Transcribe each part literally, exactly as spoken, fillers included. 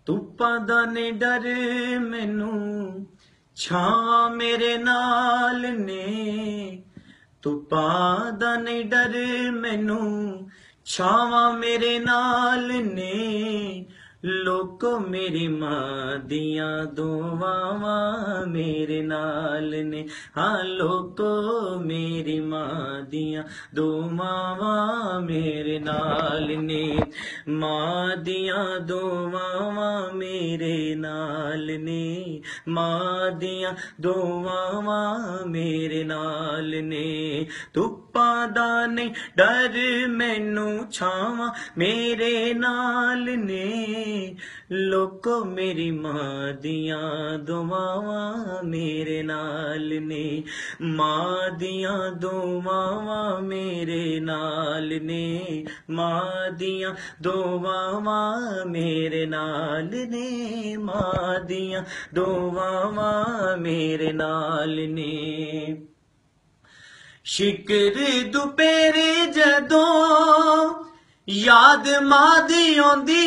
ਧੁੱਪਾਂ ਦਾ ਨੇ ਡਰ ਮੈਨੂੰ, ਛਾਂ ਮੇਰੇ ਨਾਲ ਨੇ। ਧੁੱਪਾਂ ਦਾ ਨੇ ਡਰ ਮੈਨੂੰ, ਛਾਵਾਂ ਮੇਰੇ ਨਾਲ ਨੇ। ਲੋਕੋ ਮੇਰੀ ਮਾਂ ਦੀਆਂ ਦੁਆਵਾਂ ਮੇਰੇ ਨਾਲ ਨੇ। ਹਾਂ ਲੋਕੋ ਮੇਰੀ ਮਾਂ ਦੀਆਂ ਦੁਆਵਾਂ ਮੇਰੇ ਨਾਲ ਨੇ। ਮਾਂ ਦੀਆਂ ਦੁਆਵਾਂ ਮੇਰੇ ਨਾਲ ਨੇ। ਮਾਂ ਦੀਆਂ ਦੁਆਵਾਂ ਮੇਰੇ ਨਾਲ ਨੇ। ਧੁੱਪਾਂ ਦਾ ਨਹੀਂ ਡਰ ਮੈਨੂੰ, ਛਾਵਾਂ ਮੇਰੇ ਨਾਲ ਨੇ। ਲੋਕੋ ਮੇਰੀ ਮਾਂ ਦੀਆਂ ਦੁਆਵਾਂ ਮੇਰੇ ਨਾਲ ਨੇ। ਮਾਂ ਦੀਆਂ ਦੁਆਵਾਂ ਮੇਰੇ ਨਾਲ ਨੇ। ਮਾਂ ਦੀਆਂ ਦੁਆਵਾਂ ਮੇਰੇ ਨਾਲ ਨੇ। ਮਾਂ ਦੀਆਂ ਦੁਆਵਾਂ ਮੇਰੇ ਨਾਲ ਨੇ। ਸ਼ਿਕਰ ਦੁਪਹਿਰੇ ਜਦੋਂ ਯਾਦ ਮਾਂ ਦੀ ਆਉਂਦੀ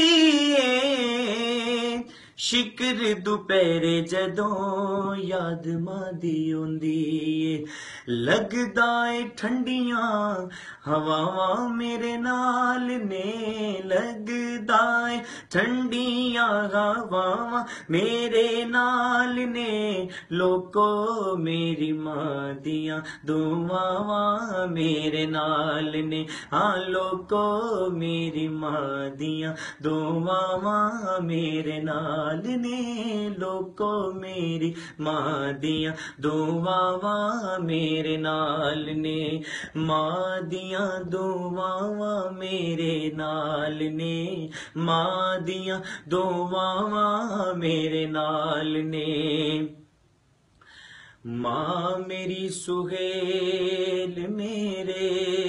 ਏ। ਸ਼ਿਕਰ ਦੁਪਹਿਰੇ ਜਦੋਂ ਯਾਦ ਮਾਂ ਦੀ ਆਉਂਦੀ ਏ। ਲੱਗਦਾ ਏ ਠੰਡੀਆਂ ਹਵਾਵਾਂ ਮੇਰੇ ਨਾਲ ਨੇ। ਲੱਗਦਾ ਏ ਠੰਡੀਆਂ ਹਵਾਵਾਂ ਮੇਰੇ ਨਾਲ ਨੇ। ਲੋਕੋ ਮੇਰੀ ਮਾਂ ਦੀਆਂ ਦੁਆਵਾਂ ਮੇਰੇ ਨਾਲ ਨੇ। ਹਾਂ ਲੋਕੋ ਮੇਰੀ ਮਾਂ ਦੀਆਂ ਦੁਆਵਾਂ ਮੇਰੇ ਨਾਲ ਨੇ। ਲੋਕੋ ਮੇਰੀ ਮਾਂ ਦੀਆਂ ਦੁਆਵਾਂ ਮੇਰੇ ਨਾਲ ਨੇ। ਮਾਂ ਦੀਆਂ ਦੁਆਵਾਂ ਮੇਰੇ ਨਾਲ ਨੇ। ਮਾਂ ਦੀਆਂ ਦੁਆਵਾਂ ਮੇਰੇ ਨਾਲ ਨੇ। ਮਾਂ ਮੇਰੀ ਸੁਹੇਲ ਮੇਰੇ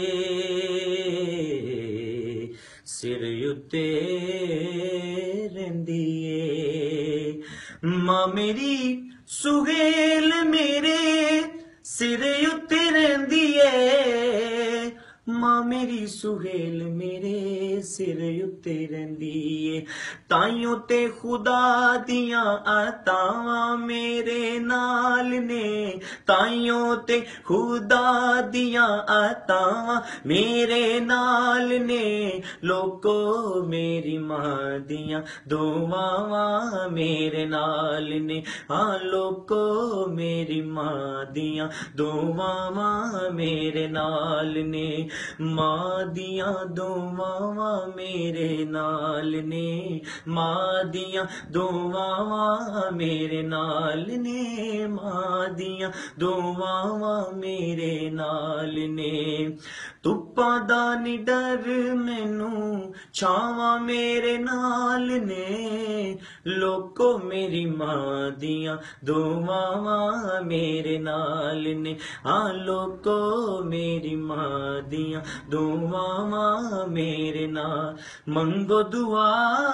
ਸਿਰ ਉੱਤੇ ਰਹਿੰਦੀ ਏ। ਮਾਂ ਮੇਰੀ ਸੁਹੇਲ ਮੇਰੇ ਸਿਰ ਉੱਤੇ ਰਹਿੰਦੀ ਏ। ਮਾਂ ਮੇਰੀ ਸੁਹੇਲ ਮੇਰੇ ਸਿਰ ਉੱਤੇ ਰਹਿੰਦੀ ਏ। ਤਾਈਓ ਤੇ ਖੁਦਾ ਦੀਆਂ ਅਤਾਵਾਂ ਮੇਰੇ ਨਾਲ ਨੇ। ਤਾਈਓ ਤੇ ਖੁਦਾ ਦੀਆਂ ਅਤਾਵਾਂ ਮੇਰੇ ਨਾਲ ਨੇ। ਲੋਕੋ ਮੇਰੀ ਮਾਂ ਦੀਆਂ ਦੁਆਵਾਂ ਮੇਰੇ ਨਾਲ ਨੇ। ਹਾਂ ਲੋਕੋ ਮੇਰੀ ਮਾਂ ਦੀਆਂ ਦੁਆਵਾਂ ਮੇਰੇ ਨਾਲ ਨੇ। ਮਾਂ ਦੀਆਂ ਦੁਆਵਾਂ ਮੇਰੇ ਨਾਲ ਨੇ। ਮਾਂ ਦੀਆਂ ਦੁਆਵਾਂ ਮੇਰੇ ਨਾਲ ਨੇ। ਮਾਂ ਦੀਆਂ ਦੁਆਵਾਂ ਮੇਰੇ ਨਾਲ ਨੇ। ਧੁੱਪਾਂ ਦਾ ਨੀ ਡਰ ਮੈਨੂੰ, ਛਾਵਾਂ ਮੇਰੇ ਨਾਲ ਨੇ। ਲੋਕੋ ਮੇਰੀ ਮਾਂ ਦੀਆਂ ਦੁਆਵਾਂ ਮੇਰੇ ਨਾਲ ਨੇ। ਹਾਂ ਲੋਕੋ ਮੇਰੀ ਮਾਂ ਦੀਆਂ ਦੁਆਵਾਂ ਮੇਰੇ ਨਾਲ। ਮੰਗੋ ਦੁਆ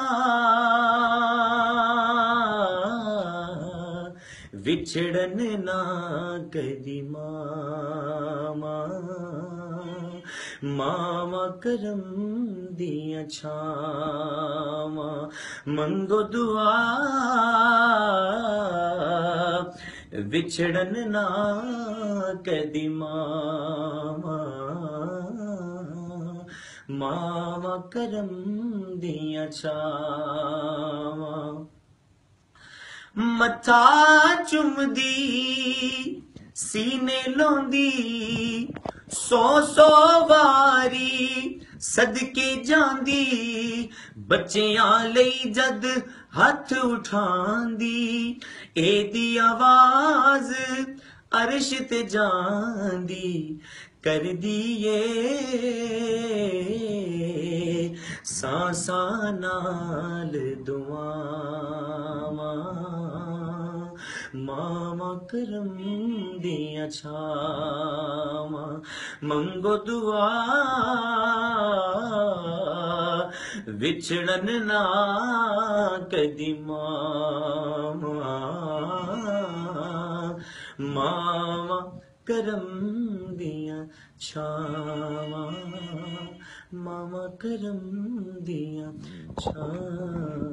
ਵਿਛੜਨ ਨਾ ਕਦੀ ਮਾਵਾਂ। ਮਾਵਾਂ ਕਰਮ ਦੀਆਂ ਛਾਵਾਂ। ਮੰਗੋ ਦੁਆ ਵਿਛੜਨ ਨਾ ਕਦੀ ਮਾਵਾਂ। ਮਾਵਾਂ ਕਰਮ ਦੀਆਂ ਛਾਵਾਂ। ਮੱਥਾ ਚੁੰਮਦੀ ਸੀਨੇ ਲਾਉਂਦੀ ਸੌ ਸੌ ਵਾਰੀ ਸਦਕੇ ਜਾਂਦੀ। ਬੱਚਿਆਂ ਲਈ ਜਦ ਹੱਥ ਉਠਾਂਦੀ ਇਹਦੀ ਆਵਾਜ਼ ਅਰਸ਼ ਤੇ ਜਾਂਦੀ। ਕਰਦੀ ਏ ਸਾਸਾਂ ਨਾਲ ਦੁਆਵਾਂ। ਮਾਵਾਂ ਕਰਮ ਦੀਆਂ ਛਾਵਾਂ। ਮੰਗੋ ਦੁਆ ਵਿਛੜਨ ਨਾ ਕਦੀ ਮਾਵਾਂ। ਮਾਵਾਂ ਕਰਮ ਦੀਆਂ ਛਾਵਾਂ। ਮਾਵਾਂ ਕਰਮ ਦੀਆਂ ਛਾਵਾਂ।